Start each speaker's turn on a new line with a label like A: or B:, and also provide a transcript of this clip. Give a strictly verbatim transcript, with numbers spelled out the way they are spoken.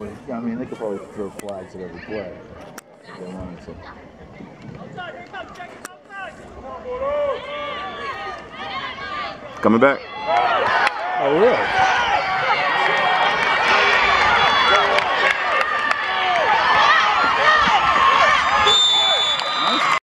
A: I mean, they could probably throw flags at every play if they wanted to.
B: Coming back.
A: Oh, really?